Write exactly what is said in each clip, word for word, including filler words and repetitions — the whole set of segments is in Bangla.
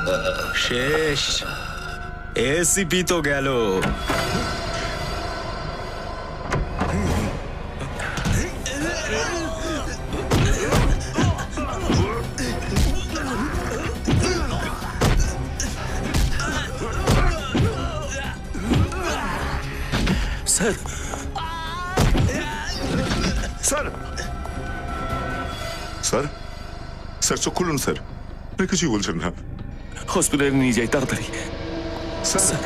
শেষ। এসিপি তো গেল। স্যার স্যার স্যার স্যার চোখ খুলুন স্যার, কিছুই বলছেন না। হসপিটালে নিয়ে যাই তাড়াতাড়ি। স্যার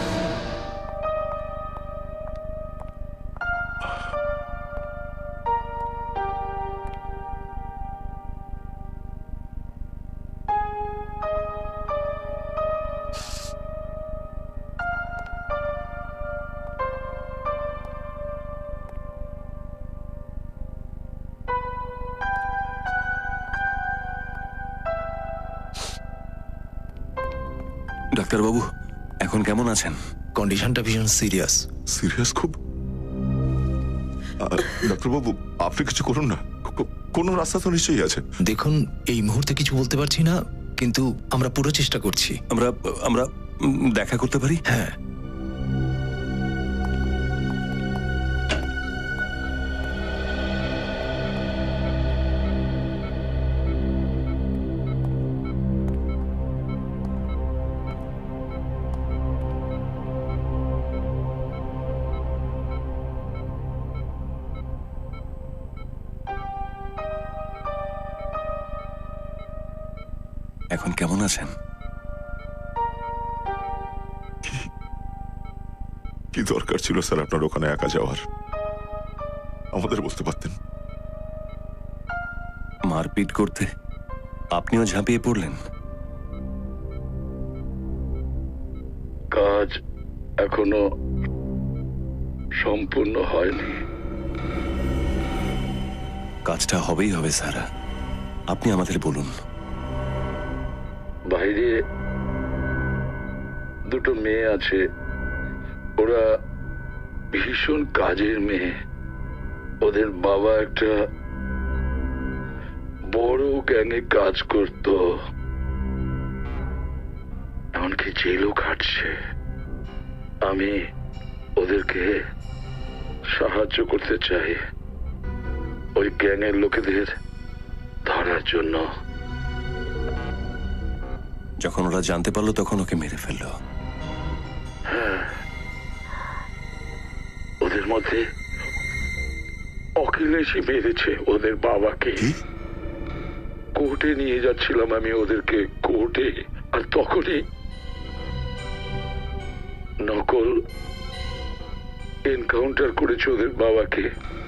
ডাক্তারবাবু এখন কেমন আছেন? কন্ডিশনটা ভীষণ সিরিয়াস। সিরিয়াস খুব? ডাক্তারবাবু আপনি কিছু করুন না, কোনো রাস্তা তো নিশ্চয়ই আছে। দেখুন এই মুহূর্তে কিছু বলতে পারছি না, কিন্তু আমরা পুরো চেষ্টা করছি। আমরা আমরা দেখা করতে পারি? হ্যাঁ। এখন কেমন আছেন? কি দরকার ছিল স্যার আপনার ওখানে একা যাওয়ার? আমাদের বলতে পারতেন। মারপিট করতে আপনিও ঝাঁপিয়ে পড়লেন। কাজ এখনো সম্পূর্ণ হয়নি। কাজটা হবেই হবে স্যার, আপনি আমাদের বলুন। বাইরে দুটো মেয়ে আছে, ওরা ভীষণ কাজের মেয়ে। ওদের বাবা একটা বড় গ্যাংয়ে কাজ করত, এমনকি জেলও খাটছে। আমি ওদেরকে সাহায্য করতে চাই ওই গ্যাংয়ের লোকেদের ধরার জন্য। যখন ওরা জানতে পারলো তখন ওকে মেরে ফেললো। হ্যাঁ, ওদের মধ্যে অখিলেশই মেরেছে ওদের বাবাকে। কোর্টে নিয়ে যাচ্ছিলাম আমি ওদেরকে, কোর্টে, আর তখনই নকল এনকাউন্টার করেছে ওদের বাবাকে।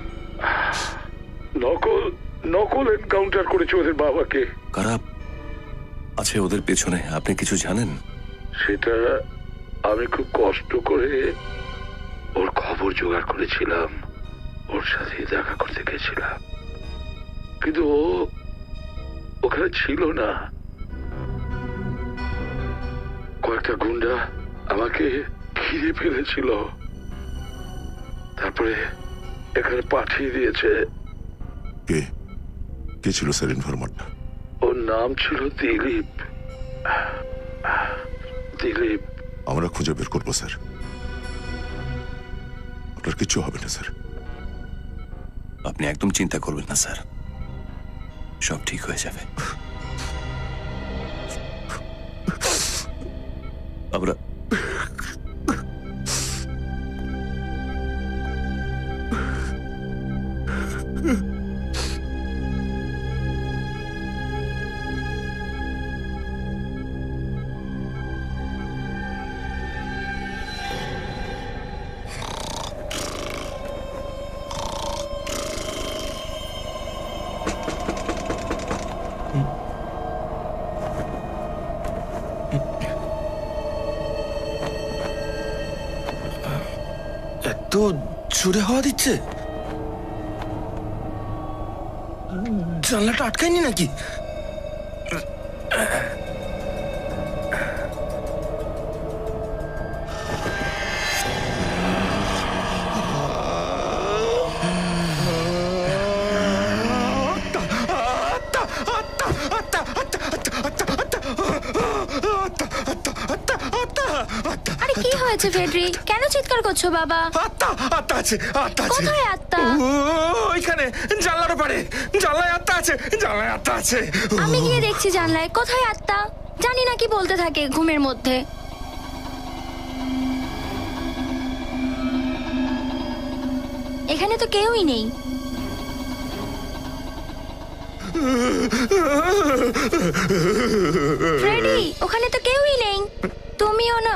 নকল নকল এনকাউন্টার করেছে ওদের বাবাকে। কারা আছে ওদের পেছনে আপনি কিছু জানেন? সেটা আমি খুব কষ্ট করে ওর খবর জোগাড় করেছিলাম, ওর সাথে দেখা করতে গেছিলাম, কিন্তু ও ওখানে ছিল না। কয়েকটা গুন্ডা আমাকে ঘিরে ফেলেছিল, তারপরে এখানে পাঠিয়ে দিয়েছে। কে কে ছিল স্যার ইনফরমারটা? ওর নাম ছিল দিলীপ। দিলীপ। আমরা খুঁজে বের করবো স্যার, আপনার কিছু হবে না স্যার। আপনি একদম চিন্তা করবেন না স্যার, সব ঠিক হয়ে যাবে। আমরা এত জোরে হাওয়া দিচ্ছে, জানলাটা আটকায়নি নাকি? হয়েছে ফেডরি? কেন চিৎকার করছো বাবা? আত্মা আত্মা আছে আত্মা আছে কোথায় আত্মা? ও, ওইখানে জানলার পারে জানলায় আত্মা আছে জানলায় আত্মা আছে আমি গিয়ে দেখছি জানলায়। কোথায় আত্মা? জানি না কি বলতে থাকে ঘুমের মধ্যে। এখানে তো কেউই নেই। ফ্রেডি, ওখানে তো কেউই নেই। তুমিও না।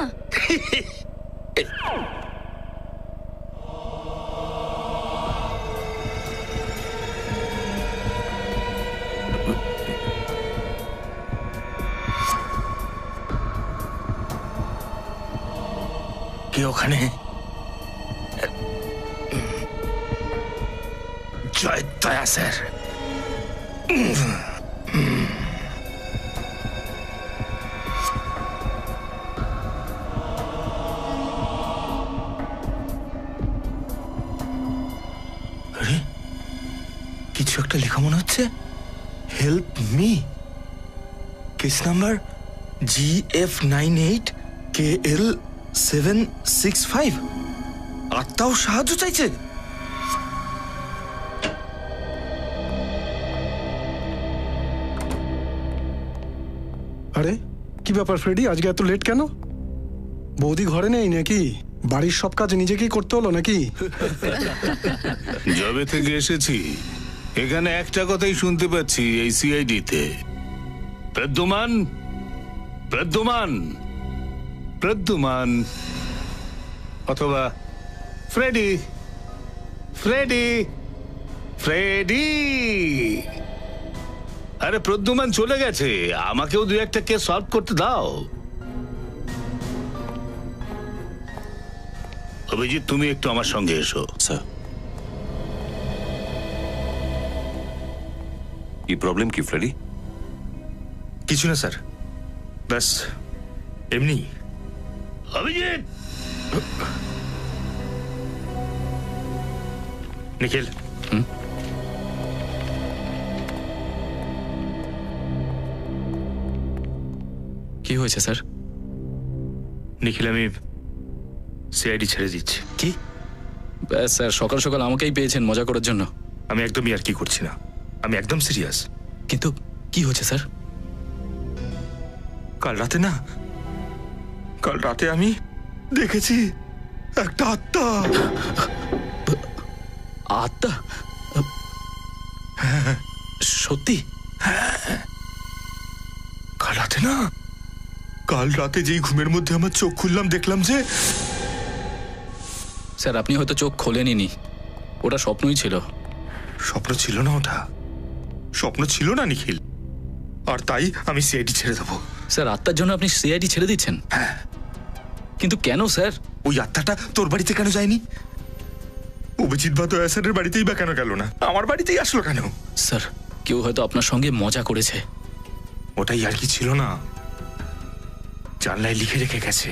কে ওখানে? জয় দয়া স্যার। আরে কিছু একটা লেখা মনে হচ্ছে। Help me. Case number G F nine eight K L seven six five. আত্মাও সাহায্য চাইছে। আরে কি ব্যাপার ফ্রেডি, আজকে এত লেট কেন? বৌদি ঘরে নেই নাকি? বাড়ির সব কাজ নিজেকেই করতে হলো নাকি? যবে থেকে এসেছি এখানে একটা কথাই শুনতে পাচ্ছি, এই সিআইডিতে প্রদ্যুমান প্রদ্যুমান প্রদ্যুমান অথবা ফ্রেডি ফ্রেডি ফ্রেডি। আরে প্রদ্যুমান চলে গেছে, আমাকেও দু একটা কেস সলভ করতে দাও। অভিজিৎ, তুমি একটু আমার সঙ্গে এসো। স্যার, কি প্রবলেম কি ফ্রেডি? কিছু না স্যার, ব্যাস এমনি। অভিজিৎ, নিখিল, কি হয়েছে স্যার? নিখিল আমি সিআইডি ছেড়ে দিচ্ছি। কি ব্যাস স্যার, সকাল সকাল আমাকেই পেয়েছেন মজা করার জন্য। আমি একদমই আর কি করছি না, আমি একদম সিরিয়াস। কিন্তু কি হয়েছে স্যার? কাল রাতে না, কাল রাতে আমি দেখেছি একটা আত্মা। আত্মা? সত্যি? কাল রাতে না, কাল রাতে যেই ঘুমের মধ্যে আমার চোখ খুললাম দেখলাম যে। স্যার আপনি হয়তো চোখ খোলেননি, ওটা স্বপ্নই ছিল। স্বপ্ন ছিল না, ওটা স্বপ্ন ছিল না নিখিল, আর তাই আমি সিআইডি ছেড়ে দেবো। স্যার আত্মার জন্য আপনি সিআইডি ছেড়ে দিচ্ছেন? হ্যাঁ। কিন্তু কেন স্যার? ওই আত্মাটা তোর বাড়িতে কেন যায়নি? অভিজিৎ বা দয়া স্যারের বাড়িতেই বা কেন গেল না, আমার বাড়িতেই আসলো কেন? স্যার কেউ হয়তো আপনার সঙ্গে মজা করেছে। ওটাই আর কি ছিল না, জানলায় লিখে রেখে গেছে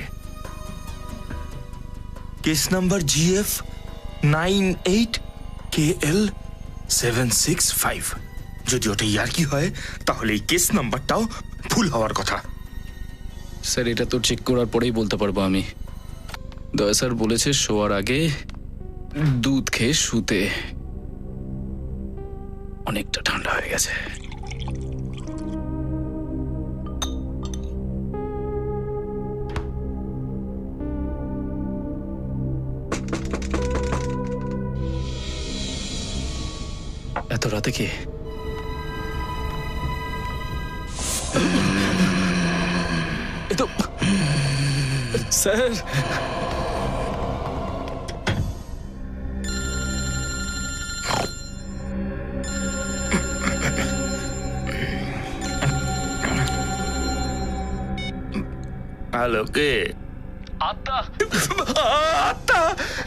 case number G F nine eight K L seven six five. যদি ওটা ইয়ার কি হয় তাহলে এই কেস নাম্বারটাও ভুল হওয়ার কথা। স্যার এটা তো চেক করার পরেই বলতে পারবো আমি। দয়া স্যার বলেছে শোয়ার আগে দুধ খেয়ে শুতে। অনেকটা ঠান্ডা হয়ে গেছে। এত রাতে কি? এ তো স্যার, হ্যালো, কে? আত্মা। আত্মা?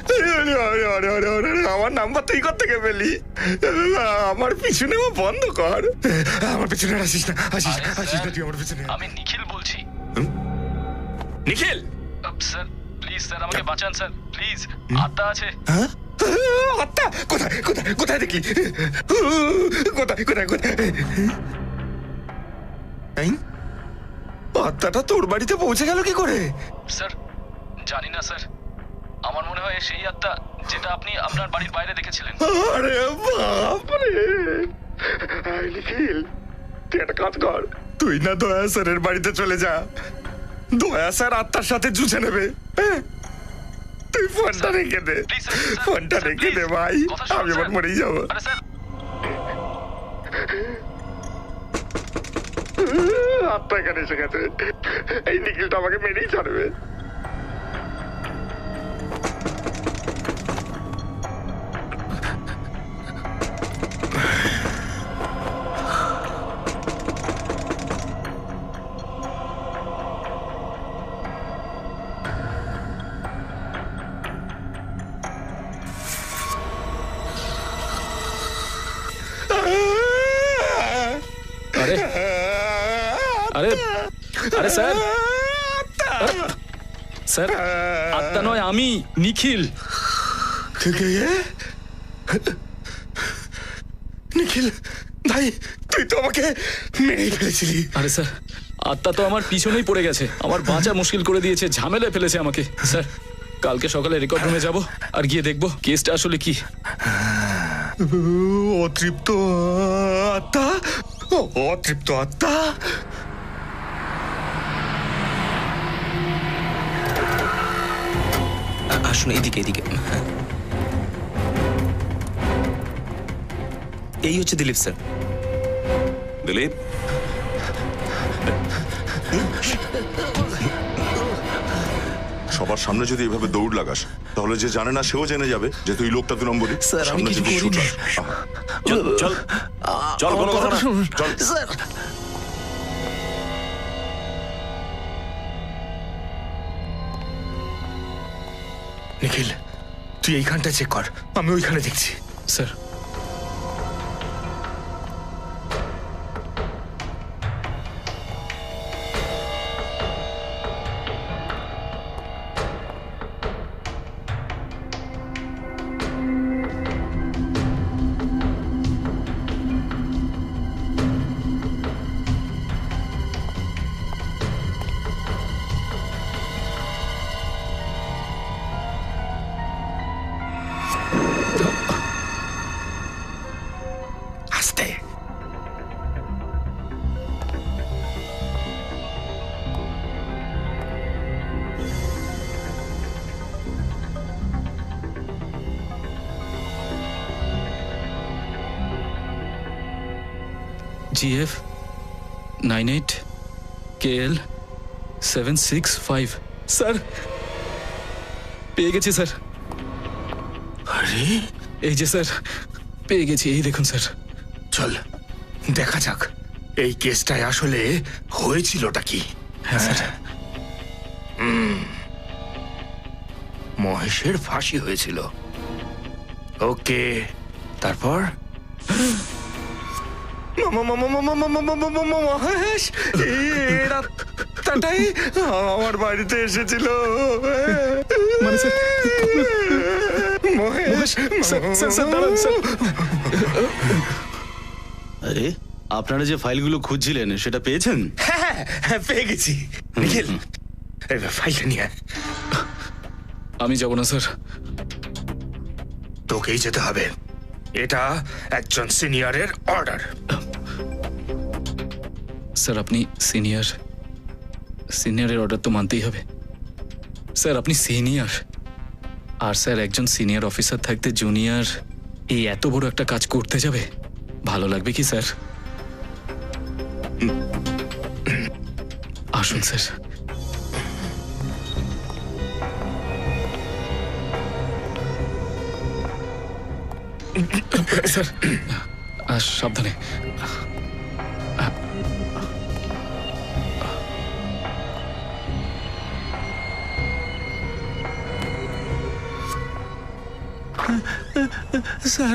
আমার নাম্বার তুই কর থেকে পেলি? আমার পিছনে বন্ধ কর, আমার পিছনে আসিস না, আসিস আসিস না তুই আমার পিছনে। আমি নিখিল বলছি। নিখিল স্যার প্লিজ স্যার আমাকে বাঁচান স্যার প্লিজ। আত্মা আছে। হ্যাঁ? আত্মা কোথায় কোথায় কোথায় দেখলি? কোথায় কোথায় কোথায়? আত্মাটা তোর বাড়িতে পৌঁছে গেল কি করে? স্যার জানি না স্যার, আমার মনে হয় সেই আত্মা যেটা আপনি আপনার বাড়ির বাইরে দেখেছিলেন। আরে বাপরে! এই নিখিল, তুই একটা কাজ কর, তুই না দয়া স্যারের বাড়িতে চলে যা। দয়া স্যার আত্মার সাথে জুঝে নেবে। হ্যাঁ? তুই ফোনটা রেখে দে, Please, sir, sir, ফোনটা sir, রেখে দে please. ভাই, কথা শুনুন, আমি আবার sir. মরেই যাবো। আরে স্যার, আত্মা এখানে এসে গেছে, এই নিখিলটা আমাকে মেরেই ছাড়বে। আরে আরে আরে স্যার, আরে, স্যার আত্মা নয়, আমি নিখিল। নিখিল ভাই, তুই তো আমাকে মেরেই ফেলেছিলি। আরে স্যার, আত্মা তো আমার পিছনেই পড়ে গেছে, আমার বাঁচা মুশকিল করে দিয়েছে, ঝামেলায় ফেলেছে আমাকে। স্যার কালকে সকালে রেকর্ড রুমে যাব আর গিয়ে দেখবো কেসটা আসলে কি। অতৃপ্ত আত্মা, অতৃপ্ত আত্মা। আসুন এদিকে এদিকে। এই হচ্ছে দিলীপ স্যার। দিলীপ, সবার সামনে যদি এভাবে দৌড় লাগাস তাহলে যে জানে না সেও জেনে যাবে যে তুই লোকটা দু নম্বরই। স্যার, আমি সামনে কিছু যদি করিনি। shooter, আহা, চল চল চল, কোনো কথা না, চল। স্যার নিখিল, তুই এইখানটা চেক কর, আমি ওইখানে দেখছি। স্যার আস্তে। GF nine eight K L seven six five. Sir পেয়ে গেছি স্যার। আরে এই যে স্যার পেয়ে গেছি, এই দেখুন স্যার। চল দেখা যাক এই কেসটায় আসলে হয়েছিলটা কি। হ্যাঁ স্যার। মহেশের ফাঁসি হয়েছিল। ওকে, তারপর মহেশ এর আত্মাটাই আমার বাড়িতে এসেছিল। মানে sir, Mahesh, sir, sir, sir, দাঁড়ান, স্যার। আরে আপনারা যে ফাইলগুলো খুঁজছিলেন সেটা পেয়েছেন? হ্যাঁ হ্যাঁ, পেয়ে গেছি। নিখিল, এই ফাইলটা নিয়ে আয়। আমি যাব না স্যার। তোকেই যেতে হবে, এটা একজন সিনিয়রের অর্ডার। স্যার আপনি সিনিয়র, সিনিয়রের অর্ডার তো মানতেই হবে। স্যার আপনি সিনিয়র, আর স্যার একজন সিনিয়র অফিসার থাকতে জুনিয়র এই এত বড় একটা কাজ করতে যাবে, ভালো লাগবে কি স্যার? আসুন স্যার। স্যার আহ, সাবধানে। স্যার,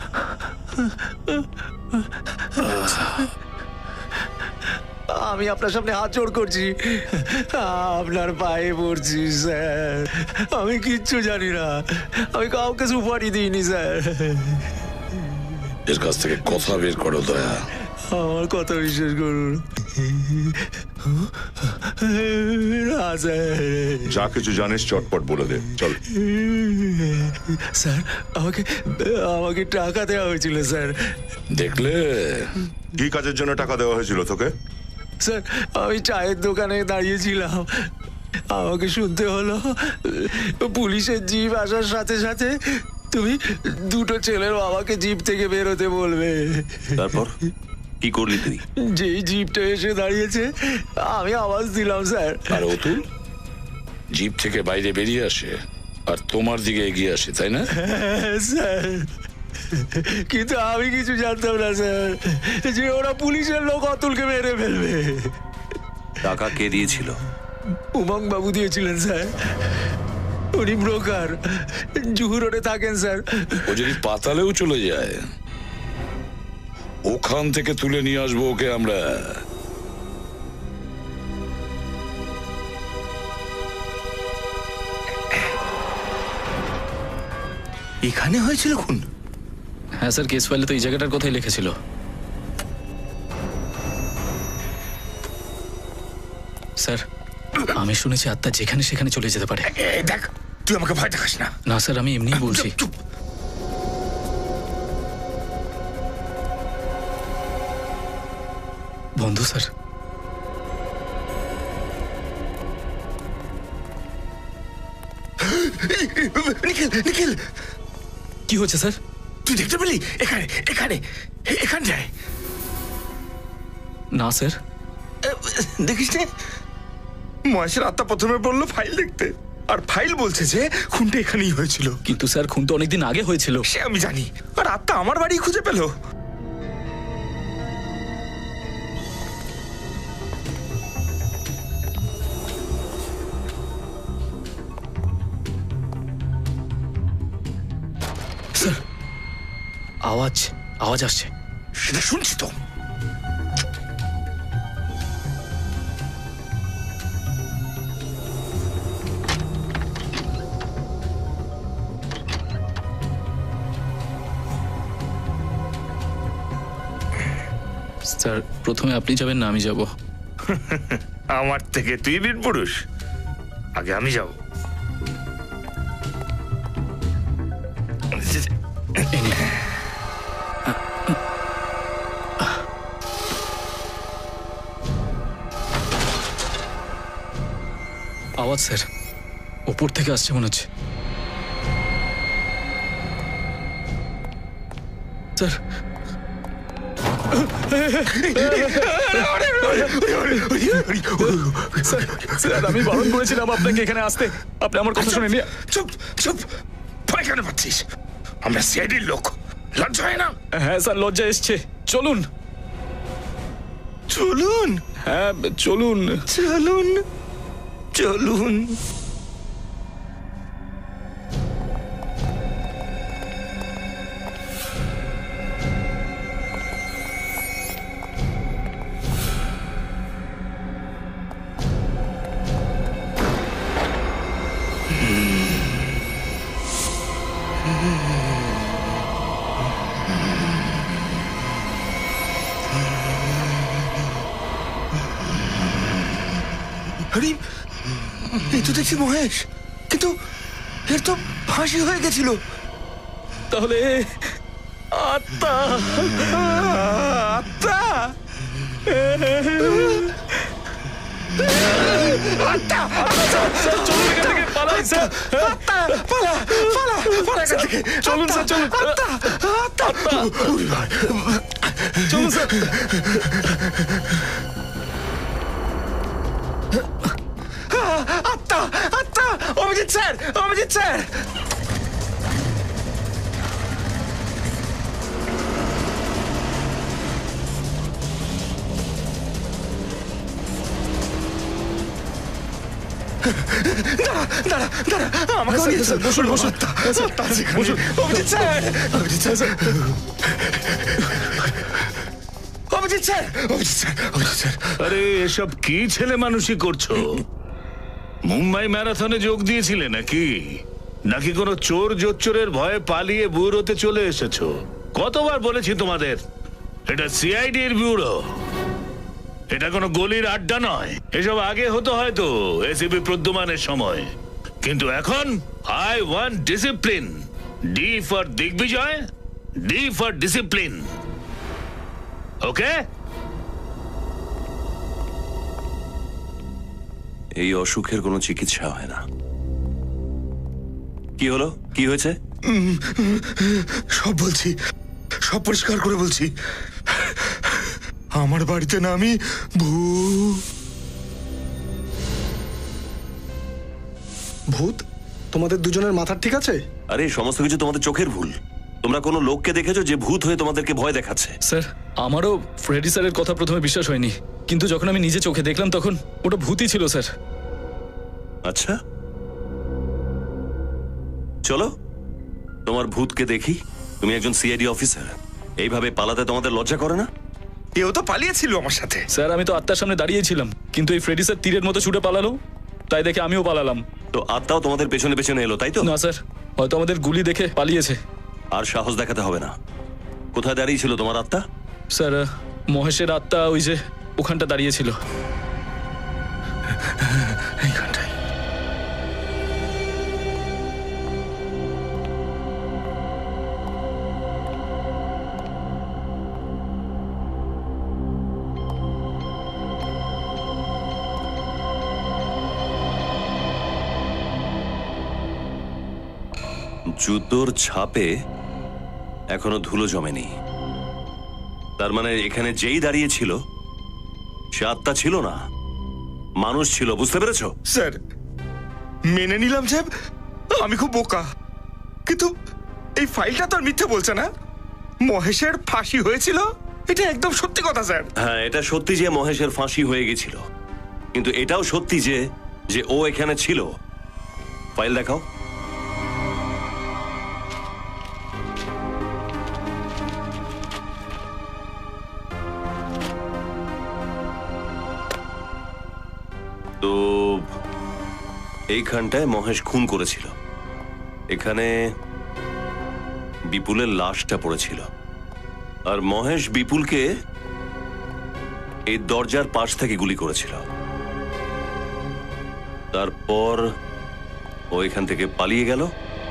আমি আপনার সামনে হাত জোড় করছি, আপনার পায়ে পড়ছি স্যার। আমি কিচ্ছু জানি না, আমি কাউকে সুপারি দিইনি স্যার। এর কাছ থেকে কথা বের করো দয়া। আমার কথা বিশ্বাস করুন। না স্যার। যা কিছু জানিস চটপট বলে দে, চল। স্যার আমাকে আমাকে টাকা দেওয়া হয়েছিল স্যার। দেখলে কি কাজের জন্য টাকা দেওয়া হয়েছিল তোকে? স্যার আমি চায়ের দোকানে দাঁড়িয়েছিলাম, আমাকে শুনতে হলো পুলিশের জিপ আসার সাথে সাথে তুমি দুটো ছেলের বাবাকে জিপ থেকে বেরোতে বলবে। তারপর কি করলি তুই? যেই জিপটা এসে দাঁড়িয়েছে আমি আওয়াজ দিলাম স্যার। আর অতুল জিপ থেকে বাইরে বেরিয়ে আসে আর তোমার দিকে এগিয়ে আসে, তাই না? হ্যাঁ, স্যার। কিন্তু আমি কিছু জানতাম না স্যার যে ওরা পুলিশের লোক অতুলকে মেরে ফেলবে। টাকা কে দিয়েছিল? উমং বাবু দিয়েছিলেন স্যার, উনি ব্রোকার, জুহু রোডে থাকেন স্যার। ও যদি পাতালেও চলে যায় ওখান থেকে তুলে নিয়ে আসবো ওকে আমরা। এখানে হয়েছিল খুন? হ্যাঁ স্যার, কেস ফাইলে তো এই জায়গাটার কথাই লিখেছিল। স্যার আমি শুনেছি আত্মা যেখানে সেখানে চলে যেতে পারে। দেখ তুই আমাকে ভয় দেখাস না। না স্যার, আমি এমনিই বলছি। বন্ধু স্যার, নিখিল নিখিল কি হচ্ছে স্যার? তুই দেখতে পেলি? এখানে এখানে এখানে যায়। না স্যার। দেখিস নে, মহেশের আত্মা প্রথমে বললো ফাইল দেখতে, আর ফাইল বলছে যে খুনটা এখানেই হয়েছিল। কিন্তু স্যার খুন তো অনেকদিন আগে হয়েছিল। সে আমি জানি, আর আত্মা আমার বাড়ি খুঁজে পেল। স্যার আওয়াজ আওয়াজ আসছে। সেটা শুনছি তো। স্যার প্রথমে আপনি যাবেন না আমি যাব? আমার থেকে তুই বীর পুরুষ, আগে আমি যাব। আওয়াজ স্যার উপর থেকে আসছে মনে হচ্ছে। স্যার স্যার আমি বারণ করেছিলাম আপনাকে এখানে আসতে, আপনি আমার কথা শুনেননি। চুপ চুপ, ভয় কেন পাচ্ছিস? আমরা সিআইডির লোক, লজ্জা হয় না? হ্যাঁ স্যার লজ্জা এসছে। চলুন চলুন। হ্যাঁ চলুন চলুন চলুন। আরে এই তো দেখছি মহেশ, কিন্তু এর তো ফাঁসি হয়ে গেছিল। তাহলে আত্মা আত্মা আত্মা স্যার চলুন এখান থেকে পালাই স্যার। আত্মা পালা পালা পালা এখান থেকে। চলুন স্যার চলুন। আত্মা আত্মা চলুন স্যার। আত্মা আত্মা অভিজিৎ স্যার অভিজিৎ স্যার। দাঁড়া দাঁড়া দাঁড়া, আমাকে নিয়ে চল। বসুন বসুন বসুন Abhijit sir Abhijit sir Abhijit sir Abhijit sir Abhijit sir. আরে এসব কি ছেলে মানুষই করছো? মুম্বাই ম্যারাথনে যোগ দিয়েছিলে নাকি? নাকি কোনো চোর জোচ্চোরের ভয়ে পালিয়ে ব্যুরোতে চলে এসেছো? কতবার বলেছি তোমাদের এটা সিআইডির ব্যুরো, এটা কোনো গলির আড্ডা নয়। এসব আগে হতো হয়তো এসিপি প্রদ্যুমানের সময়, কিন্তু এখন I want discipline. D for Digvijay, D for discipline. Okay? এই অসুখের কোনো চিকিৎসা হয় না। কি হলো, কি হয়েছে? সব বলছি, সব পরিষ্কার করে বলছি। আমার বাড়িতে না আমি ভূত। ভূত? তোমাদের দুজনের মাথার ঠিক আছে? আরে সমস্ত কিছু তোমাদের চোখের ভুল। তোমরা কোনো লোককে দেখেছো যে ভূত হয়ে তোমাদেরকে ভয় দেখাচ্ছে? স্যার, আমারও ফ্রেডি স্যারের কথা প্রথমে বিশ্বাস হয়নি, কিন্তু যখন আমি নিজে চোখে দেখলাম তখন ওটা ভূতই ছিল স্যার। আচ্ছা, চলো তোমার ভূতকে দেখি। তুমি একজন সিআইডি অফিসার, এইভাবে পালাতে তোমাদের লজ্জা করে না? কেউ তো পালিয়েছিল আমার সাথে। স্যার, আমি তো আত্মার সামনে দাঁড়িয়েছিলাম, কিন্তু এই ফ্রেডি স্যার তীরের মতো ছুটে পালালো, তাই দেখে আমিও পালালাম। তো আত্মাও তোমাদের পেছনে পেছনে এলো, তাই তো? না স্যার, হয়তো আমাদের গুলি দেখে পালিয়েছে। আর সাহস দেখাতে হবে না। কোথায় দাঁড়িয়েছিল তোমার আত্মা? স্যার, মহেশের আত্মা ওই যে ওখানটা দাঁড়িয়েছিল। এইখানটায়। জুতোর ছাপে এখনো ধুলো জমেনি। তার মানে এখানে যেই দাঁড়িয়েছিল সে আত্মা ছিল না, মানুষ ছিল। বুঝতে পেরেছো? স্যার, মেনে নিলাম যে আমি খুব বোকা, কিন্তু এই ফাইলটা তো আর মিথ্যে বলছে না। মহেশের ফাঁসি হয়েছিল, এটা একদম সত্যি কথা স্যার। হ্যাঁ, এটা সত্যি যে মহেশের ফাঁসি হয়ে গেছিল, কিন্তু এটাও সত্যি যে যে ও এখানে ছিল। ফাইল দেখাও। তো এইখানটায় মহেশ খুন করেছিল। এখানে বিপুলের লাশটা পড়েছিল, আর মহেশ বিপুলকে এই দরজার পাশ থেকে গুলি করেছিল। তারপর ও এখান থেকে পালিয়ে গেল,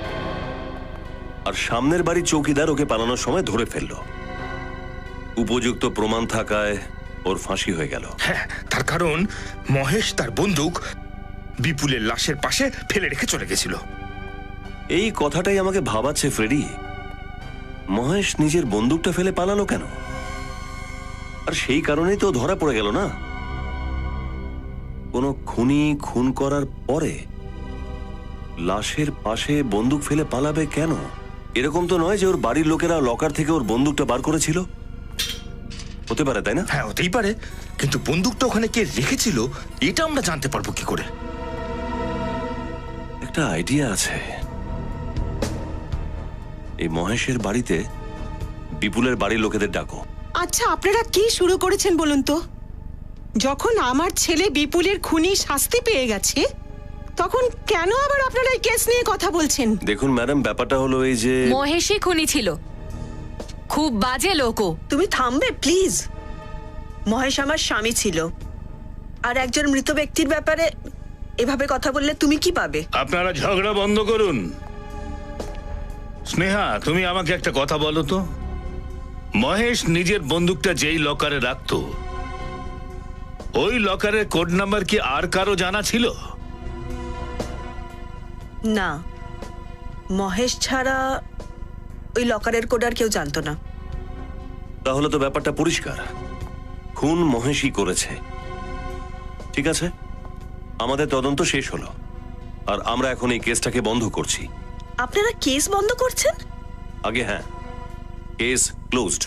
আর সামনের বাড়ির চৌকিদার ওকে পালানোর সময় ধরে ফেলল। উপযুক্ত প্রমাণ থাকায় ওর ফাঁসি হয়ে গেল। হ্যাঁ, তার কারণ মহেশ তার বন্দুক বিপুলের লাশের পাশে ফেলে রেখে চলে গেছিল। এই কথাটাই আমাকে ভাবাচ্ছে ফ্রেডি। মহেশ নিজের বন্দুকটা ফেলে পালালো কেন? আর সেই কারণেই তো ধরা পড়ে গেল না। কোনো খুনি খুন করার পরে লাশের পাশে বন্দুক ফেলে পালাবে কেন? এরকম তো নয় যে ওর বাড়ির লোকেরা লকার থেকে ওর বন্দুকটা বার করেছিল। হতে পারে, তাই না? হ্যাঁ, হতেই পারে, কিন্তু বন্দুকটা ওখানে কে রেখেছিল এটা আমরা জানতে পারবো কি করে? একটা আইডিয়া আছে। এই মহেশের বাড়িতে বিপুলের বাড়ির লোকেদের ডাকো। আচ্ছা, আপনারা কি শুরু করেছেন বলুন তো? যখন আমার ছেলে বিপুলের খুনি শাস্তি পেয়ে গেছে, তখন কেন আবার আপনারা এই কেস নিয়ে কথা বলছেন? দেখুন ম্যাডাম, ব্যাপারটা হলো এই যে মহেশই খুনি ছিল, খুব বাজে লোকও। তুমি থামবে প্লিজ? মহেশ আমার স্বামী ছিল, আর একজন মৃত ব্যক্তির ব্যাপারে এভাবে কথা বললে তুমি কি পাবে? আপনারা ঝগড়া বন্ধ করুন। স্নেহা, তুমি আমাকে একটা কথা বলো তো, মহেশ নিজের বন্দুকটা যেই লকারে রাখতো, ওই লকারের কোড নাম্বার কি আর কারো জানা ছিল? না, মহেশ ছাড়া ওই লকারের কোড আর কেউ জানতো না। তাহলে তো ব্যাপারটা পরিষ্কার, খুন মহেশই করেছে। ঠিক আছে, আমাদের তদন্ত শেষ হলো, আর আমরা এখন এই কেসটাকে বন্ধ করছি। আপনারা কেস বন্ধ করছেন? আগে হ্যাঁ, কেস ক্লোজড।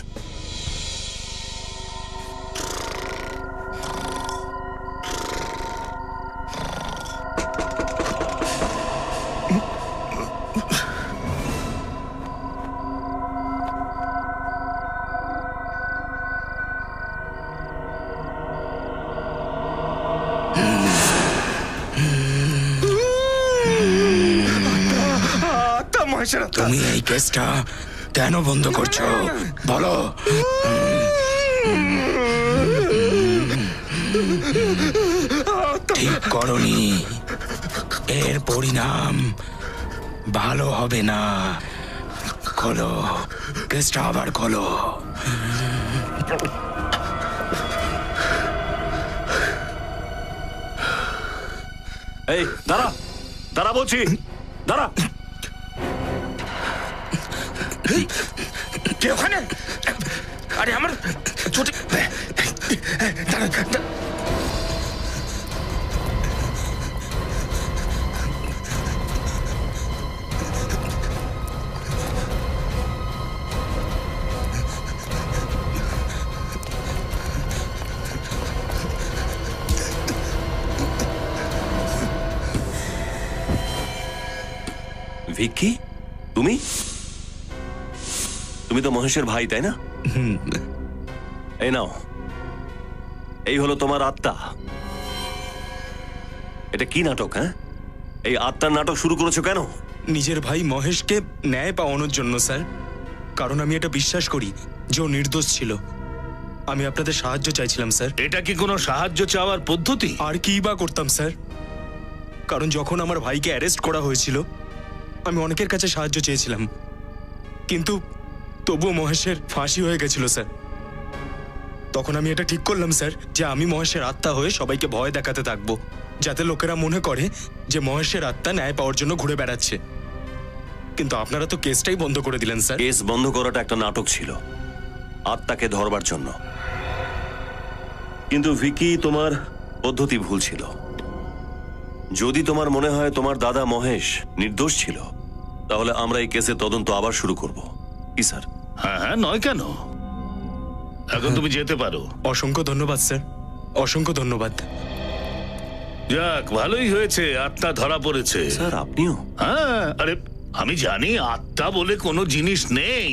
তুমি এই কেসটা কেন বন্ধ করছো বলো? ঠিক করনি, এর পরিণাম ভালো হবে না। খোলো কেসটা, আবার খোলো। এই দাঁড়া, দাঁড়া বলছি, দাঁড়া। কে ওখানে? আরে আমার ছোট দাঁড়া, দাঁড়া। ভিকি, তুমি তুমি তো মহেশের ভাই, তাই না? এই নাও, এই হলো তোমার আত্মা। এটা কি নাটক? হ্যাঁ, এই আত্মার নাটক শুরু করেছো কেন? নিজের ভাই মহেশকে ন্যায় পাওয়ানোর জন্য স্যার। কারণ আমি এটা বিশ্বাস করি যে ও নির্দোষ ছিল। আমি আপনাদের সাহায্য চাইছিলাম স্যার। এটা কি কোনো সাহায্য চাওয়ার পদ্ধতি? আর কি বা করতাম স্যার, কারণ যখন আমার ভাইকে অ্যারেস্ট করা হয়েছিল আমি অনেকের কাছে সাহায্য চেয়েছিলাম, কিন্তু তবুও মহেশের ফাঁসি হয়ে গেছিল স্যার। তখন আমি এটা ঠিক করলাম স্যার যে আমি মহেশের আত্মা হয়ে সবাইকে ভয় দেখাতে থাকবো, যাতে লোকেরা মনে করে যে মহেশের আত্মা ন্যায় পাওয়ার জন্য ঘুরে বেড়াচ্ছে। কিন্তু আপনারা তো কেসটাই বন্ধ করে দিলেন স্যার। কেস বন্ধ করাটা একটা নাটক ছিল, আত্মাকে ধরবার জন্য। কিন্তু ভিকি, তোমার পদ্ধতি ভুল ছিল। যদি তোমার মনে হয় তোমার দাদা মহেশ নির্দোষ ছিল, তাহলে আমরা এই কেসের তদন্ত আবার শুরু করব। কি স্যার? হ্যাঁ হ্যাঁ, নয় কেন? এখন তুমি যেতে পারো। অসংখ্য ধন্যবাদ স্যার, অসংখ্য ধন্যবাদ। যাক, ভালোই হয়েছে আত্মা ধরা পড়েছে। স্যার আপনিও? হ্যাঁ, আরে আমি জানি আত্মা বলে কোনো জিনিস নেই।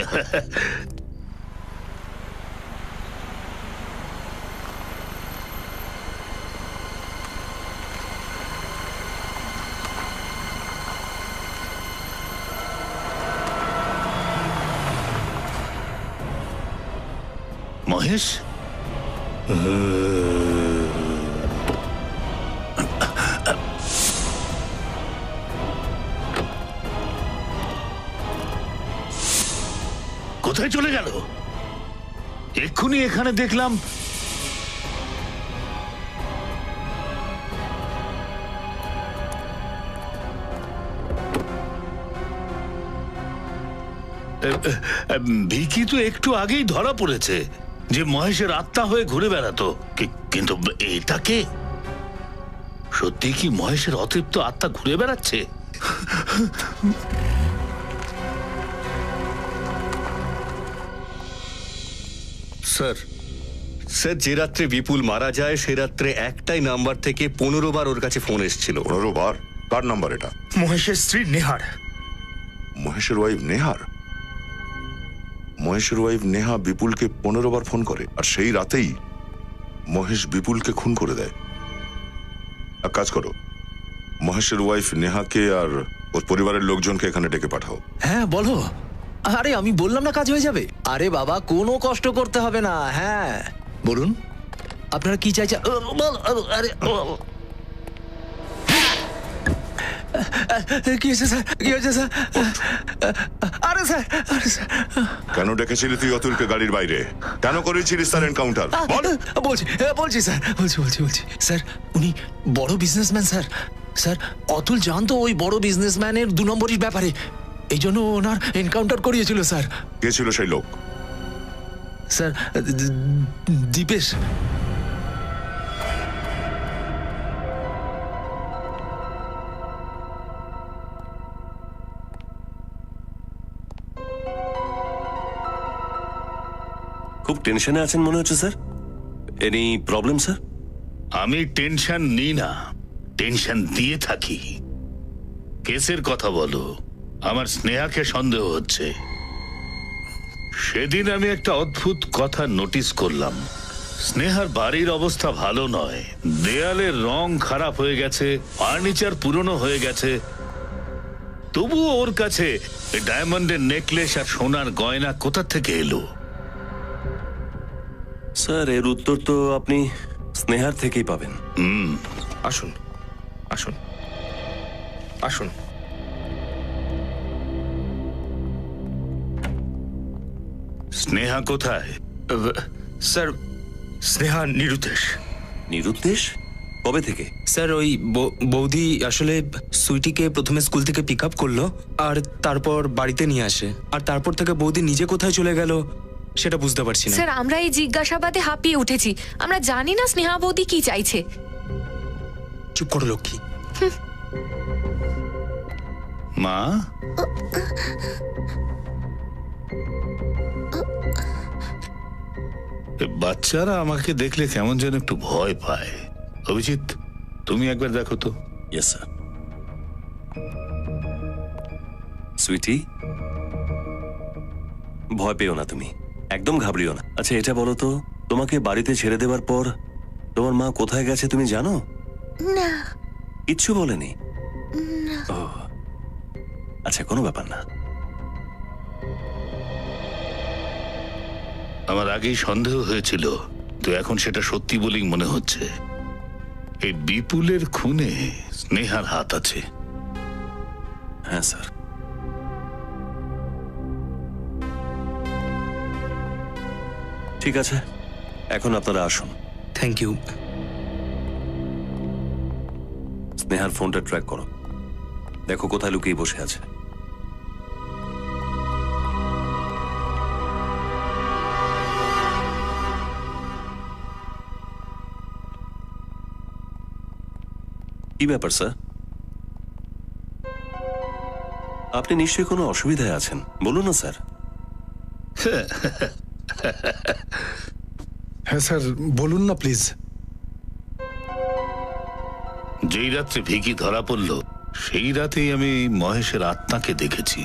মহেশ, কোথায় চলে গেল? এক্ষুনি এখানে দেখলাম। ভিকি তো একটু আগেই ধরা পড়েছে যে মহেশের আত্মা হয়ে ঘুরে বেড়াতো, কিন্তু এটাকে সত্যি কি মহেশের অতৃপ্ত আত্মা ঘুরে বেড়াচ্ছে? স্যার, স্যার যে রাত্রে বিপুল মারা যায় সে রাত্রে একটাই নাম্বার থেকে পনেরো বার ওর কাছে ফোন এসেছিল। পনেরো বার? কার নাম্বার এটা? মহেশের স্ত্রী নেহার। মহেশের ওয়াইফ নেহার? মহেশের ওয়াইফ নেহা বিপুলকে পনেরো বার ফোন করে, আর সেই রাতেই মহেশ বিপুলকে খুন করে দেয়। এক কাজ করো, মহেশের ওয়াইফ নেহাকে আর ওর পরিবারের লোকজনকে এখানে ডেকে পাঠাও। হ্যাঁ বলো। আরে আমি বললাম না কাজ হয়ে যাবে। আরে বাবা, কোনো কষ্ট করতে হবে না। হ্যাঁ বলুন আপনারা কি চাইছেন। আরে কি হয়েছে স্যার? কি হয়েছে স্যার? আরে স্যার, আরে স্যার। কেন ডেকেছিলি তুই অতুলকে গাড়ির বাইরে? কেন করেছিলিস তার এনকাউন্টার? বলছি বলছি স্যার, বলছি বলছি বলছি স্যার, উনি বড় বিজনেসম্যান স্যার। স্যার অতুল জানতো ওই বড় বিজনেসম্যানের দু নম্বরের ব্যাপারে, এই জন্য ওনার এনকাউন্টার করিয়েছিল স্যার। কে ছিল সেই লোক? স্যার দীপেশ। খুব টেনশনে আছেন মনে হচ্ছে স্যার। Any problem sir? আমি টেনশন নিই না, টেনশন দিয়ে থাকি। কেসের কথা বলো। আমার স্নেহাকে সন্দেহ হচ্ছে। সেদিন আমি একটা অদ্ভুত কথা নোটিস করলাম। স্নেহার বাড়ির অবস্থা ভালো নয়, দেয়ালের রং খারাপ হয়ে গেছে, ফার্নিচার পুরনো হয়ে গেছে, তবুও ওর কাছে ডায়মন্ডের নেকলেস আর সোনার গয়না কোথা থেকে এলো? স্যার এর উত্তর তো আপনি স্নেহার থেকেই পাবেন। হুম, আসুন আসুন আসুন। স্নেহা কোথায়? স্যার স্নেহা নিরুদ্দেশ। নিরুদ্দেশ? কবে থেকে? স্যার ওই বৌ- বৌদি আসলে সুইটিকে প্রথমে স্কুল থেকে পিক আপ করলো আর তারপর বাড়িতে নিয়ে আসে, আর তারপর থেকে বৌদি নিজে কোথায় চলে গেল সেটা বুঝতে পারছি না। স্যার আমরা এই জিজ্ঞাসাবাদে হাঁপিয়ে উঠেছি। আমরা জানি না স্নেহা বৌদি কি চাইছে। চুপ করো লক্ষ্মী। মা, এ বাচ্চারা আমাকে দেখলে কেমন যেন একটু ভয় পায়। অভিজিৎ, তুমি একবার দেখো তো। Yes sir. সুইটি, ভয় পেও না, তুমি একদম ঘাবড়িও না। আচ্ছা এটা বলো তো, তোমাকে বাড়িতে ছেড়ে দেওয়ার পর তোমার মা কোথায় গেছে তুমি জানো? না কিচ্ছু বলেনি? ও আচ্ছা, কোনো ব্যাপার না। আমার আগেই সন্দেহ হয়েছিল, তো এখন সেটা সত্যি বলেই মনে হচ্ছে। এই বিপুলের খুনে স্নেহার হাত আছে। হ্যাঁ স্যার। ঠিক আছে, এখন আপনারা আসুন। Thank you. স্নেহার ফোনটা ট্র্যাক করো, দেখো কোথায় লুকিয়ে বসে আছে। কি ব্যাপার স্যার? আপনি নিশ্চয়ই কোনো অসুবিধায় আছেন, বলুন না স্যার। হ্যাঁ স্যার, বলুন না প্লিজ। যেই রাত্রে ভিকি ধরা পড়ল সেই রাতেই আমি মহেশের আত্মাকে দেখেছি।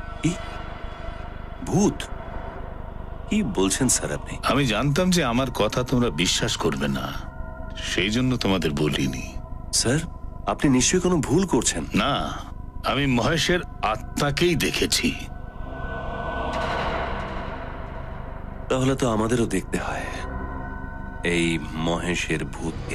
ভূত? কি বলছেন স্যার আপনি? আমি জানতাম যে আমার কথা তোমরা বিশ্বাস করবে না, সেই জন্য তোমাদের বলিনি। স্যার, আপনি নিশ্চয়ই কোনো ভুল করছেন। না, আমি মহেশের আত্মাকেই দেখেছি। তাহলে তো আমাদেরও দেখতে হয় এই মহেশের ভূতকে।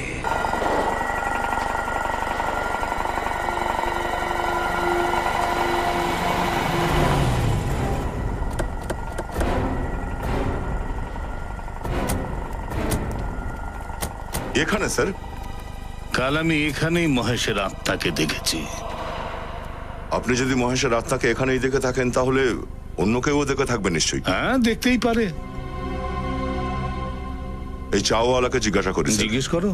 এখানে স্যার? কাল আমি এখানেই মহেশের আত্মাকে দেখেছি। আপনি যদি মহেশের আত্মাকে এখানেই দেখে থাকেন তাহলে অন্য কেউ দেখে থাকবে নিশ্চয়ই। হ্যাঁ, দেখতেই পারে। এই চাওয়ালাকে জিজ্ঞাসা করি। জিজ্ঞেস করো।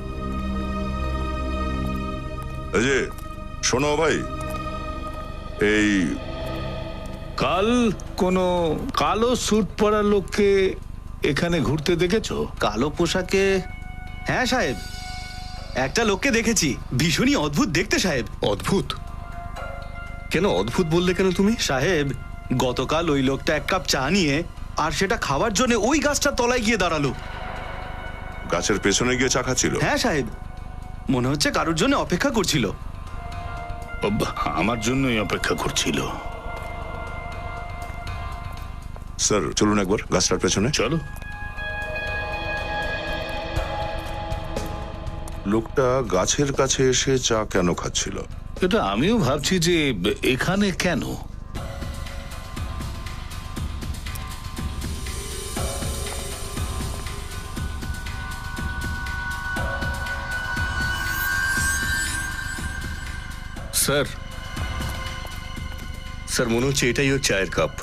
এই যে শোনো ভাই, এই কাল কোনো কালো স্যুট পরা লোককে এখানে ঘুরতে দেখেছো? কালো পোশাকে? হ্যাঁ সাহেব, একটা লোককে দেখেছি, ভীষণই অদ্ভুত দেখতে সাহেব। অদ্ভুত? কেন অদ্ভুত বললে কেন তুমি? সাহেব, গতকাল ওই লোকটা এক কাপ চা নিয়ে আর সেটা খাওয়ার জন্য ওই গাছটার তলায় গিয়ে দাঁড়ালো। গাছের পেছনে গিয়ে চা খাচ্ছিল? হ্যাঁ সাহেব, মনে হচ্ছে কারোর জন্য অপেক্ষা করছিল। আমার জন্যই অপেক্ষা করছিল। স্যার চলুন একবার গাছটার পেছনে। চলো। লোকটা গাছের কাছে এসে চা কেন খাচ্ছিল? এটা আমিও ভাবছি যে এখানে কেন। স্যার, স্যার মনে হচ্ছে এটাই ওর চায়ের কাপ।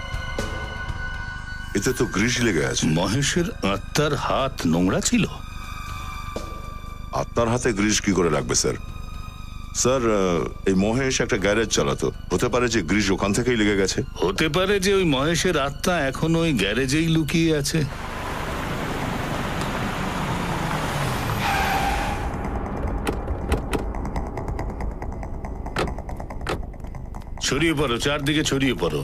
এতে তো গ্রিস লেগে আছে। মহেশের আত্মার হাত নোংরা ছিল? আপনার হাতে গ্রিস কি করে লাগবে স্যার? স্যার, এই মহেশ একটা গ্যারেজ চালাতো, হতে পারে যে গ্রিস ওখান থেকেই লেগে গেছে। হতে পারে যে ওই মহেশের আত্মা এখন ওই গ্যারেজেই লুকিয়ে আছে। ছড়িয়ে পড়ো, চারদিকে ছড়িয়ে পড়ো।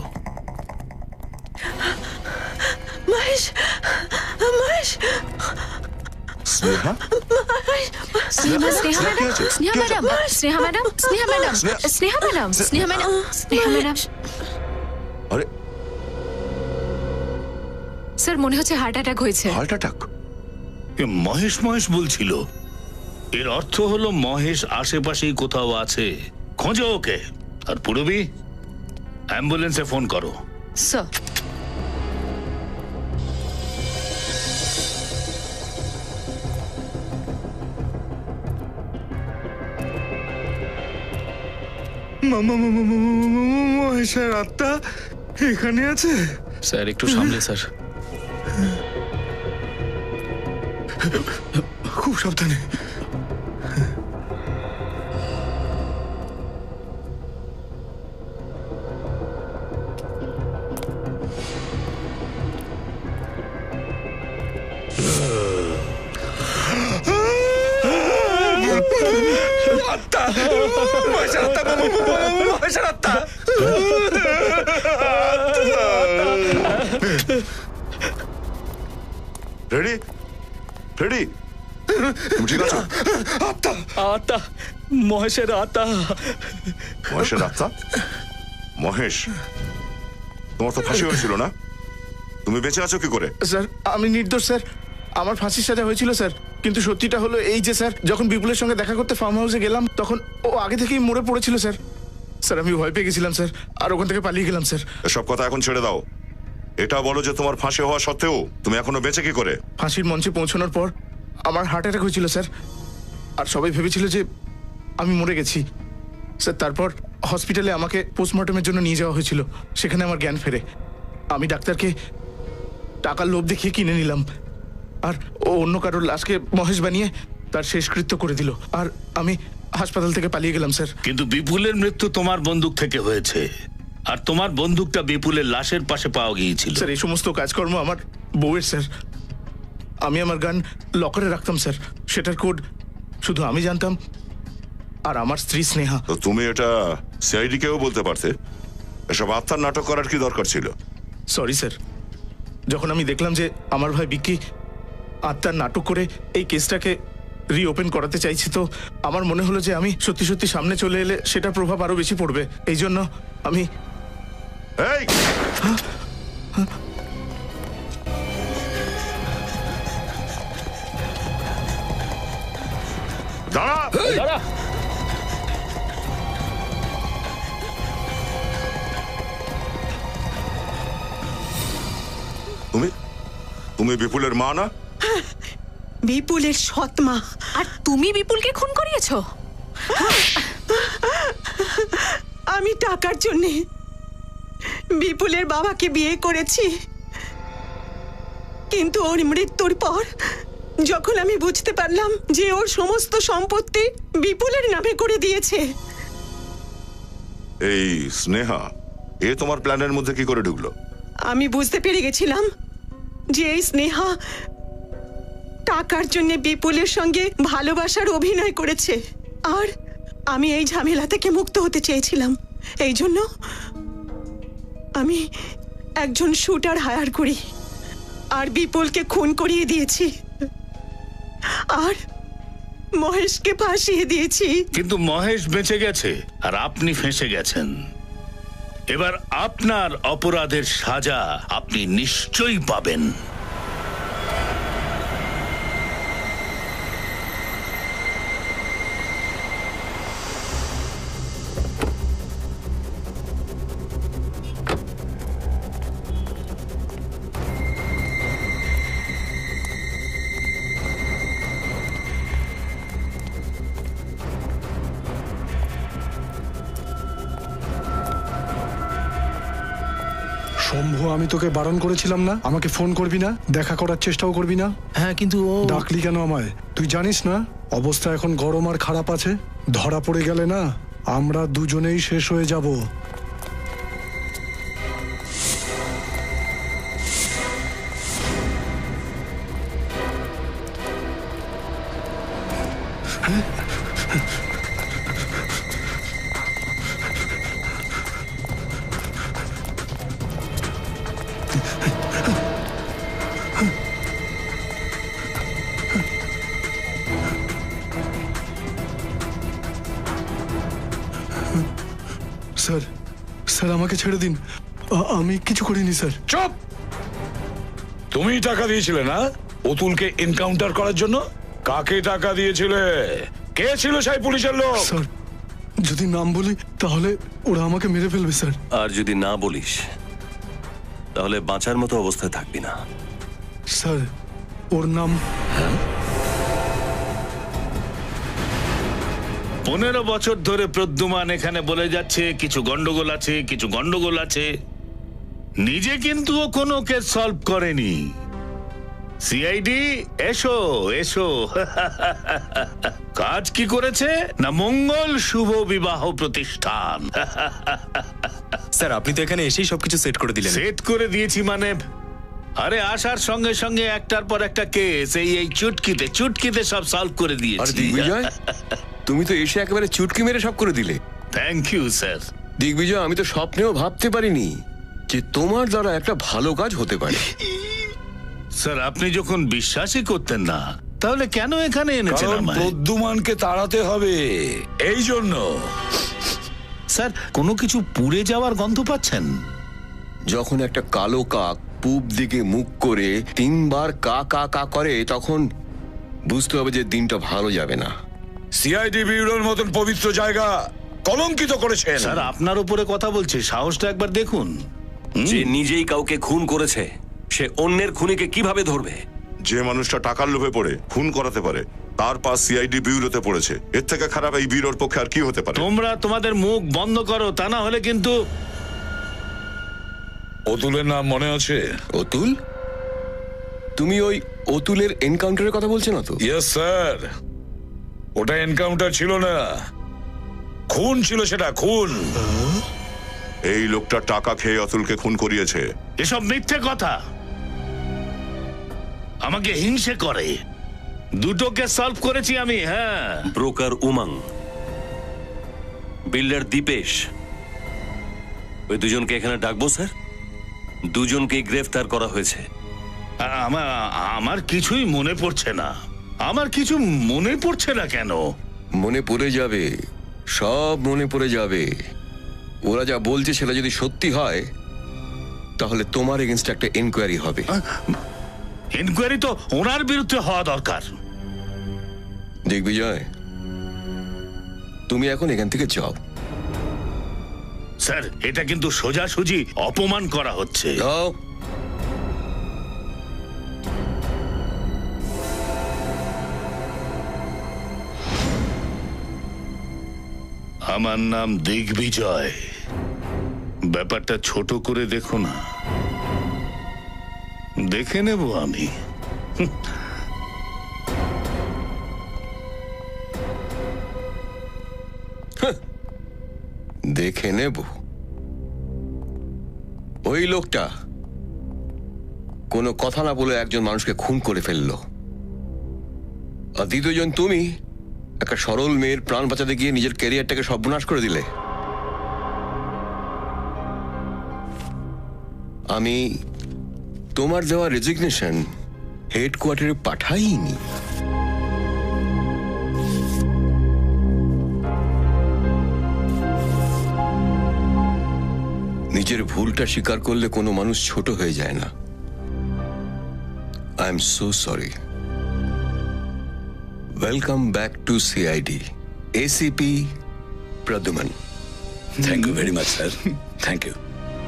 Mahesh, Mahesh, Sneha? Sneha Sneha madam, Sneha madam, Sneha madam, Sneha madam, Sneha madam, Sneha madam, Sneha madam. আরে স্যার মনে হচ্ছে হার্ট অ্যাটাক হয়েছে। Heart attack? এ মহেশ মহেশ বলছিল, এর অর্থ হলো মহেশ আশেপাশেই কোথাও আছে, খোঁজো ওকে। আর পুরবি, অ্যাম্বুলেন্সে ফোন করো। স্যার। মহেশের আত্মা এখানে আছে? স্যার একটু সামলে স্যার। খুব সাবধানে। আত্মা, মহেশের আত্মা, মহেশের আত্মা। রেডি রেডি, তুমি ঠিক আছো? আত্মা আত্মা, মহেশের আত্মা। মহেশের আত্মা? মহেশ, তোমার তো ফাঁসি হয়েছিল না? তুমি বেঁচে আছো কি করে? স্যার আমি নির্দোষ স্যার, আমার ফাঁসির সাজা হয়েছিল স্যার, কিন্তু সত্যিটা হলো এই যে স্যার, যখন বিপুলের সঙ্গে দেখা করতে ফার্ম হাউসে গেলাম তখন ও আগে থেকেই মরে পড়েছিল স্যার। স্যার আমি ভয় পেয়ে গেছিলাম স্যার, আর ওখান থেকে পালিয়ে গেলাম স্যার। এসব কথা এখন ছেড়ে দাও। এটা বলো যে তোমার ফাঁসি হওয়া সত্ত্বেও তুমি এখনো বেঁচে কি করে? ফাঁসির মঞ্চে পৌঁছানোর পর আমার হার্ট অ্যাটাক হয়েছিল স্যার, আর সবাই ভেবেছিল যে আমি মরে গেছি স্যার। তারপর হসপিটালে আমাকে পোস্টমর্টমের জন্য নিয়ে যাওয়া হয়েছিল, সেখানে আমার জ্ঞান ফেরে। আমি ডাক্তারকে টাকার লোভ দেখিয়ে কিনে নিলাম, আর ও অন্য কারোর লাশকে মহেশ বানিয়ে তার শেষকৃত্য করে দিল, আর আমি হাসপাতাল থেকে পালিয়ে গেলাম স্যার। কিন্তু বিপুলের মৃত্যু তোমার বন্দুক থেকে হয়েছে, আর তোমার বন্দুকটা বিপুলের লাশের পাশে পাওয়া গিয়েছিল। স্যার এই সমস্ত কাজকর্ম আমার বউয়ের স্যার। আমি আমার গান লকারে রাখতাম স্যার, সেটার কোড শুধু আমি জানতাম আর আমার স্ত্রী স্নেহা। তো তুমি এটা সিআইডি কেও বলতে পারতে। এসব আত্মার নাটক করার কি দরকার ছিল? সরি স্যার, যখন আমি দেখলাম যে আমার ভাই বিক্কি আত্মার নাটক করে এই কেসটাকে রিওপেন করাতে চাইছি, তো আমার মনে হলো যে আমি সত্যি সত্যি সামনে চলে এলে সেটার প্রভাব আরো বেশি পড়বে। এই জন্য আমি এই দাঁড়া দাঁড়া। তুমি তুমি বিপুলের মা না? বিপুলের সৎ মা। আর তুমি বিপুলকে খুন করিয়েছো? আমি টাকার জন্য বিপুলের বাবাকে বিয়ে করেছি, কিন্তু ওর মৃত্যুর পর যখন আমি বুঝতে পারলাম যে ওর সমস্ত সম্পত্তি বিপুলের নামে করে দিয়েছে। এই স্নেহা, এ তোমার প্ল্যানের মধ্যে কি করে ঢুকলো? আমি বুঝতে পেরে গেছিলাম যে এই স্নেহা টাকার জন্য বিপুলের সঙ্গে ভালোবাসার অভিনয় করেছে, আর আমি এই ঝামেলা থেকে মুক্ত হতে চেয়েছিলাম। এই জন্য আমি একজন শুটার হায়ার করি আর বিপুলকে খুন করিয়ে দিয়েছি, আর মহেশকে ফাঁসিয়ে দিয়েছি। কিন্তু মহেশ বেঁচে গেছে আর আপনি ফেঁসে গেছেন। এবার আপনার অপরাধের সাজা আপনি নিশ্চয়ই পাবেন। শম্ভু, আমি তোকে বারণ করেছিলাম না আমাকে ফোন করবি না, দেখা করার চেষ্টাও করবি না? হ্যাঁ কিন্তু ও ডাকলি কেন আমায়? তুই জানিস না অবস্থা এখন গরম আর খারাপ আছে। ধরা পড়ে গেলে না আমরা দুজনেই শেষ হয়ে যাব। স্যার স্যার আমাকে ছেড়ে দিন, আমি কিছু করিনি স্যার। চুপ! তুমি টাকা দিয়েছিলে না? ও অতুলকে এনকাউন্টার করার জন্য? কাকে টাকা দিয়েছিলে? কে ছিল সেই পুলিশের লোক? স্যার যদি নাম বলি তাহলে ওরা আমাকে মেরে ফেলবে স্যার। আর যদি না বলিস তাহলে বাঁচার মতো অবস্থায় থাকবি না। স্যার ওর নাম পনেরো বছর ধরে প্রদ্যুমান এখানে বলে যাচ্ছে কিছু গন্ডগোল আছে, কিছু গন্ডগোল আছে। নিজে কিন্তু ও কোনো কেস সলভ করেনি। সিআইডি এসো এসো। কাজ কি করেছে না মঙ্গল শুভ বিবাহ প্রতিষ্ঠান। স্যার আপনি তো এখানে এসেই সবকিছু সেট করে দিলেন। সেট করে দিয়েছি মানে? আরে আসার সঙ্গে সঙ্গে একটার পর একটা কেস এই এই চুটকিতে চুটকিতে সব সলভ করে দিয়েছি। দিগ্বিজয়, তুমি তো এসে একেবারে চুটকি মেরে সব করে দিলে। Thank you sir. দিগ্বিজয়, আমি তো স্বপ্নেও ভাবতে পারিনি যে তোমার দ্বারা একটা ভালো কাজ হতে পারে। স্যার আপনি যখন বিশ্বাসই করতেন না তাহলে কেন এখানে এনেছেন আমায়? প্রদ্যুমানকে তাড়াতে হবে এই জন্য। স্যার কোনো কিছু পুড়ে যাওয়ার গন্ধ পাচ্ছেন? যখন একটা কালো কাক পূব দিকে মুখ করে তিনবার কা কা কা করে তখন বুঝতে হবে যে দিনটা ভালো যাবে না। সিআইডি ব্যুরোর মতন পবিত্র জায়গা কলঙ্কিত করেছেন। স্যার আপনার উপরে কথা বলছে, সাহসটা একবার দেখুন। যে নিজেই কাউকে খুন করেছে সে অন্যের খুনিকে কিভাবে ধরবে? যে মানুষটা টাকার লোভে পড়ে খুন করাতে পারে তার পাশ সিআইডি ব্যুরোতে পড়েছে। এর থেকে খারাপ এই ব্যুরোর পক্ষে আর কি হতে পারে? তোমরা তোমাদের মুখ বন্ধ করো, তা না হলে কিন্তু। অতুলের নাম মনে আছে? অতুল? তুমি ওই অতুলের এনকাউন্টারের কথা বলছো না তো? ইয়েস স্যার, ওটা এনকাউন্টার ছিল না, খুন ছিল। সেটা খুন। এই লোকটা টাকা খেয়ে অতুলকে খুন করিয়েছে। এসব মিথ্যে কথা। আমাকে হিংসে করে। দুটোকে সলভ করেছি আমি। হ্যাঁ, ব্রোকার উমাং, বিল্ডার দীপেশ, ওই দুজনকে এখানে ডাকবো স্যার? দুজনকে গ্রেফতার করা হয়েছে। আমার আমার কিছুই মনে পড়ছে না। আমার কিছু মনে পড়ছে না কেন? মনে পড়ে যাবে, সব মনে পড়ে যাবে। ওরা যা বলছে সেটা যদি সত্যি হয় তাহলে তোমার এগেইনস্ট একটা এনকোয়ারি হবে। এনকোয়ারি তো ওনার বিরুদ্ধে হওয়া দরকার। দিগ্বিজয়, তুমি এখন এখান থেকে যাও। স্যার এটা কিন্তু সোজাসুজি অপমান করা হচ্ছে। যাও। আমার নাম দিগ্বিজয়। ব্যাপারটা ছোট করে দেখো না, দেখে নেব আমি। দেখে নেব? ওই লোকটা কোনো কথা না বলে একজন মানুষকে খুন করে ফেললো, আর দ্বিতীয়জন তুমি একটা সরল মেয়ের প্রাণ বাঁচাতে গিয়ে নিজের ক্যারিয়ারটাকে সর্বনাশ করে দিলে। আমি তোমার দেওয়া রেজিগনেশন হেডকোয়ার্টারে পাঠাইনি। নিজের ভুলটা স্বীকার করলে কোনো মানুষ ছোট হয়ে যায় না। I am so sorry. Welcome back to CID, ACP Pradyuman. Thank you very much sir, thank you.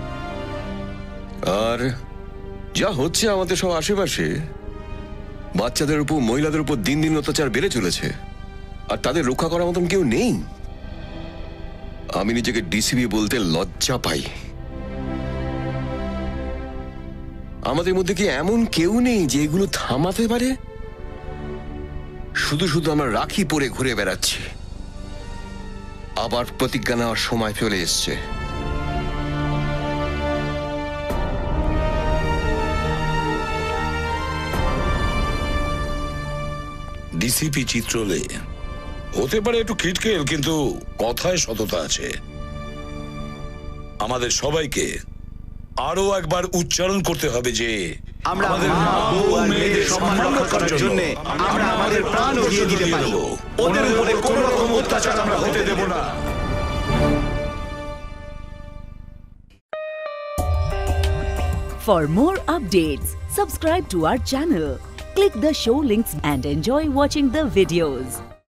আর যা হচ্ছে আমাদের সব আশেপাশে, বাচ্চাদের উপর, মহিলাদের উপর দিন দিন অত্যাচার বেড়ে চলেছে, আর তাদের রক্ষা করার মতন কেউ নেই। আমি নিজেকে ডিসিপি বলতে লজ্জা পাই। আমাদের মধ্যে কি এমন কেউ নেই যে এগুলো থামাতে পারে? শুধু শুধু আমরা রাখি পরে ঘুরে বেড়াচ্ছি। আবার প্রতিজ্ঞা নেওয়ার সময় চলে এসছে। ডিসিপি চিত্রলে হতে পারে একটু খিটকেল, কিন্তু কথায় সততা আছে। আমাদের সবাইকে আরো একবার উচ্চারণ করতে হবে যে আমরা আমাদের মা, বউ আর মেয়েদের সম্মান রক্ষা করার জন্য আমরা আমাদের প্রাণ দিয়ে দিতে পারি। ওদের উপরে কোনো রকম অত্যাচার আমরা হতে দেব না। For more updates, subscribe to our channel, Click the show links and enjoy watching the videos.